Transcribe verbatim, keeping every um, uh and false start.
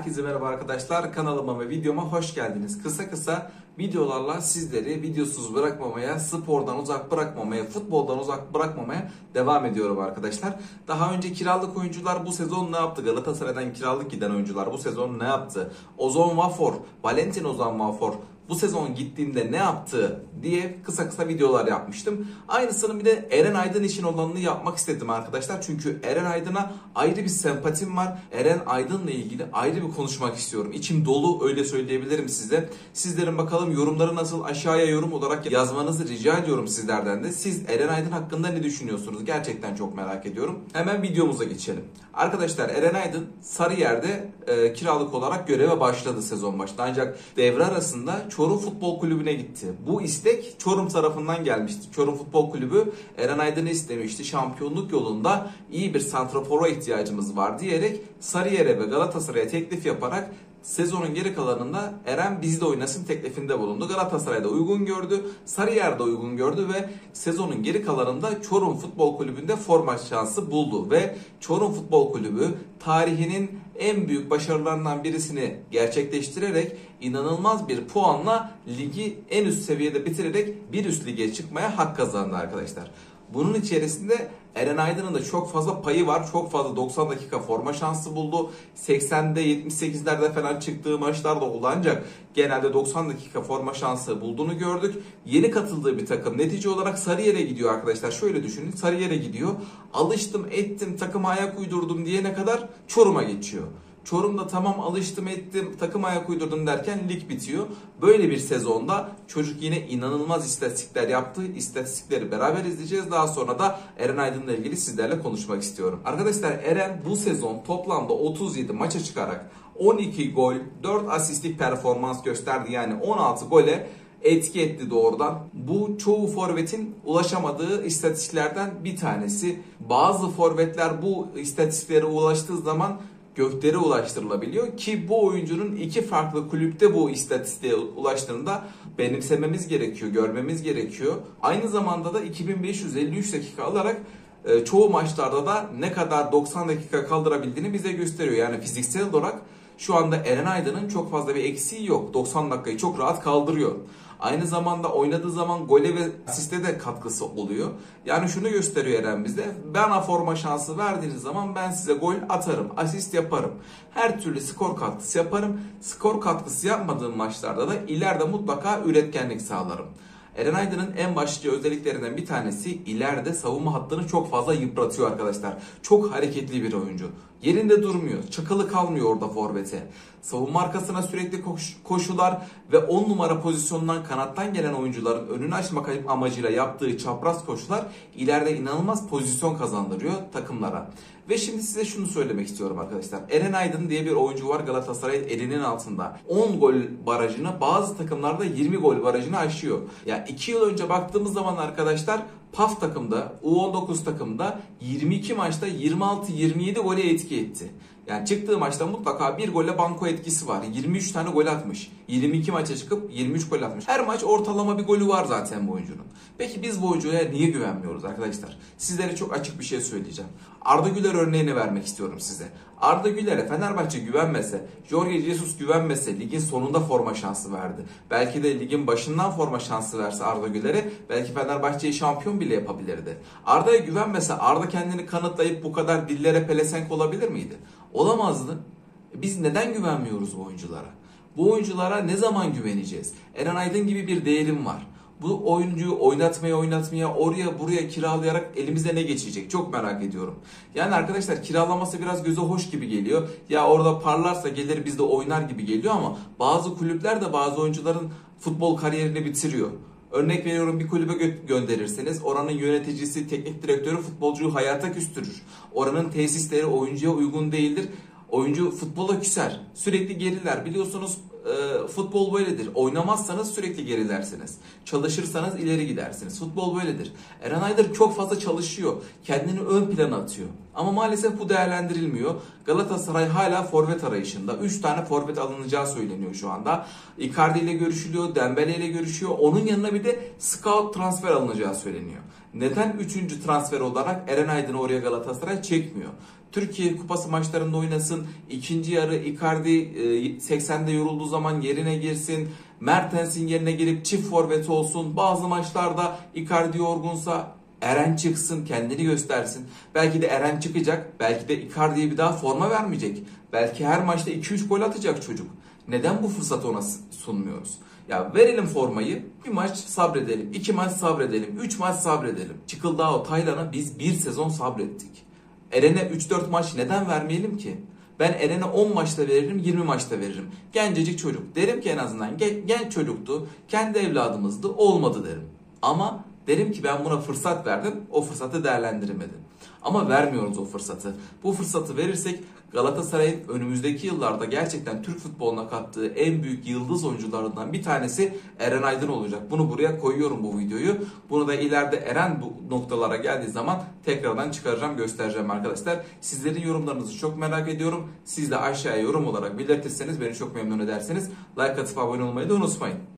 Herkese merhaba arkadaşlar. Kanalıma ve videoma hoş geldiniz. Kısa kısa videolarla sizleri videosuz bırakmamaya, spordan uzak bırakmamaya, futboldan uzak bırakmamaya devam ediyorum arkadaşlar. Daha önce kiralık oyuncular bu sezon ne yaptı? Galatasaray'dan kiralık giden oyuncular bu sezon ne yaptı? Ozan Vafor, Valentin Ozan Vafor bu sezon gittiğinde ne yaptı diye kısa kısa videolar yapmıştım. Aynısını bir de Eren Aydın için olanını yapmak istedim arkadaşlar. Çünkü Eren Aydın'a ayrı bir sempatim var. Eren Aydın'la ilgili ayrı bir konuşmak istiyorum. İçim dolu, öyle söyleyebilirim size. Sizlerin bakalım yorumları nasıl, aşağıya yorum olarak yazmanızı rica ediyorum sizlerden de. Siz Eren Aydın hakkında ne düşünüyorsunuz? Gerçekten çok merak ediyorum. Hemen videomuza geçelim. Arkadaşlar Eren Aydın Sarıyer'de e, kiralık olarak göreve başladı sezon başında. Ancak devre arasında Çorum Futbol Kulübü'ne gitti. Bu istek Çorum tarafından gelmişti. Çorum Futbol Kulübü Eren Aydın'ı istemişti. Şampiyonluk yolunda iyi bir santrafora ihtiyacımız var diyerek Sarıyer'e ve Galatasaray'a teklif yaparak sezonun geri kalanında Eren bizde oynasın teklifinde bulundu. Galatasaray'da uygun gördü, Sarıyer'de uygun gördü ve sezonun geri kalanında Çorum Futbol Kulübü'nde forma şansı buldu. Ve Çorum Futbol Kulübü tarihinin en büyük başarılarından birisini gerçekleştirerek inanılmaz bir puanla ligi en üst seviyede bitirerek bir üst lige çıkmaya hak kazandı arkadaşlar. Bunun içerisinde Eren Aydın'ın da çok fazla payı var. Çok fazla doksan dakika forma şansı buldu. seksende yetmiş sekizlerde falan çıktığı maçlar da oldu ancak genelde doksan dakika forma şansı bulduğunu gördük. Yeni katıldığı bir takım netice olarak Sarıyer'e gidiyor arkadaşlar. Şöyle düşünün, Sarıyer'e gidiyor. Alıştım ettim, takıma ayak uydurdum diyene kadar Çorum'a geçiyor. Çorum'da tamam alıştım ettim, takım ayak uydurdum derken lig bitiyor. Böyle bir sezonda çocuk yine inanılmaz istatistikler yaptı. İstatistikleri beraber izleyeceğiz. Daha sonra da Eren Aydın'la ilgili sizlerle konuşmak istiyorum. Arkadaşlar Eren bu sezon toplamda otuz yedi maça çıkarak on iki gol, dört asistlik performans gösterdi. Yani on altı gole etki etti doğrudan. Bu çoğu forvetin ulaşamadığı istatistiklerden bir tanesi. Bazı forvetler bu istatistiklere ulaştığı zaman göklere ulaştırılabiliyor ki bu oyuncunun iki farklı kulüpte bu istatistiğe ulaştığında benimsememiz gerekiyor, görmemiz gerekiyor. Aynı zamanda da iki bin beş yüz elli üç dakika alarak çoğu maçlarda da ne kadar doksan dakika kaldırabildiğini bize gösteriyor. Yani fiziksel olarak şu anda Eren Aydın'ın çok fazla bir eksiği yok. doksan dakikayı çok rahat kaldırıyor. Aynı zamanda oynadığı zaman gole ve asiste de katkısı oluyor. Yani şunu gösteriyor Eren bize. Bana forma şansı verdiğiniz zaman ben size gol atarım, asist yaparım. Her türlü skor katkısı yaparım. Skor katkısı yapmadığım maçlarda da ileride mutlaka üretkenlik sağlarım. Eren Aydın'ın en başlıca özelliklerinden bir tanesi ileride savunma hattını çok fazla yıpratıyor arkadaşlar. Çok hareketli bir oyuncu. Yerinde durmuyor. Çakılı kalmıyor orada forvete. Savunma arkasına sürekli koş, koşular ve on numara pozisyonundan kanattan gelen oyuncuların önünü açmak amacıyla yaptığı çapraz koşular ileride inanılmaz pozisyon kazandırıyor takımlara. Ve şimdi size şunu söylemek istiyorum arkadaşlar. Eren Aydın diye bir oyuncu var Galatasaray'ın elinin altında. on gol barajını, bazı takımlarda yirmi gol barajını aşıyor. Ya yani iki yıl önce baktığımız zaman arkadaşlar P A F takımda, U on dokuz takımda yirmi iki maçta yirmi altı yirmi yedi gole etki etti. Yani çıktığı maçta mutlaka bir golle banko etkisi var. yirmi üç tane gol atmış. yirmi iki maça çıkıp yirmi üç gol atmış. Her maç ortalama bir golü var zaten bu oyuncunun. Peki biz bu oyuncuya niye güvenmiyoruz arkadaşlar? Sizlere çok açık bir şey söyleyeceğim. Arda Güler örneğini vermek istiyorum size. Arda Güler'e Fenerbahçe güvenmese, Jorge Jesus güvenmese ligin sonunda forma şansı verdi. Belki de ligin başından forma şansı verse Arda Güler'e belki Fenerbahçe'yi şampiyon bile yapabilirdi. Arda'ya güvenmese Arda kendini kanıtlayıp bu kadar dillere pelesenk olabilir miydi? Olamazdı. Biz neden güvenmiyoruz bu oyunculara? Bu oyunculara ne zaman güveneceğiz? Eren Aydın gibi bir değerim var. Bu oyuncuyu oynatmaya oynatmaya oraya buraya kiralayarak elimize ne geçecek? Çok merak ediyorum. Yani arkadaşlar kiralaması biraz göze hoş gibi geliyor. Ya orada parlarsa gelir bizde oynar gibi geliyor ama bazı kulüpler de bazı oyuncuların futbol kariyerini bitiriyor. Örnek veriyorum, bir kulübe gö- gönderirseniz oranın yöneticisi, teknik direktörü futbolcuyu hayata küstürür. Oranın tesisleri oyuncuya uygun değildir. Oyuncu futbola küser. Sürekli geriler. Biliyorsunuz e, futbol böyledir. Oynamazsanız sürekli gerilersiniz. Çalışırsanız ileri gidersiniz. Futbol böyledir. Eren Aydın çok fazla çalışıyor. Kendini ön plana atıyor. Ama maalesef bu değerlendirilmiyor. Galatasaray hala forvet arayışında. üç tane forvet alınacağı söyleniyor şu anda. Icardi ile görüşülüyor. Dembele ile görüşüyor. Onun yanına bir de scout transfer alınacağı söyleniyor. Neden üçüncü transfer olarak Eren Aydın'ı oraya Galatasaray çekmiyor? Türkiye Kupası maçlarında oynasın. İkinci yarı Icardi seksende yorulduğu zaman yerine girsin. Mertens'in yerine girip çift forvet olsun. Bazı maçlarda Icardi yorgunsa Eren çıksın, kendini göstersin. Belki de Eren çıkacak. Belki de Icardi'ye bir daha forma vermeyecek. Belki her maçta iki üç gol atacak çocuk. Neden bu fırsatı ona sunmuyoruz? Ya verelim formayı, bir maç sabredelim, iki maç sabredelim, üç maç sabredelim. Çıkıldao Taylan'a biz bir sezon sabrettik. Eren'e üç dört maç neden vermeyelim ki? Ben Eren'e on maçta veririm, yirmi maçta veririm. Gencecik çocuk. Derim ki en azından genç çocuktu, kendi evladımızdı, olmadı derim. Ama derim ki ben buna fırsat verdim, o fırsatı değerlendiremedim. Ama vermiyoruz o fırsatı. Bu fırsatı verirsek Galatasaray'ın önümüzdeki yıllarda gerçekten Türk futboluna kattığı en büyük yıldız oyuncularından bir tanesi Eren Aydın olacak. Bunu buraya koyuyorum, bu videoyu. Bunu da ileride Eren bu noktalara geldiği zaman tekrardan çıkaracağım, göstereceğim arkadaşlar. Sizlerin yorumlarınızı çok merak ediyorum. Siz de aşağıya yorum olarak belirtirseniz beni çok memnun edersiniz. Like atıp abone olmayı da unutmayın.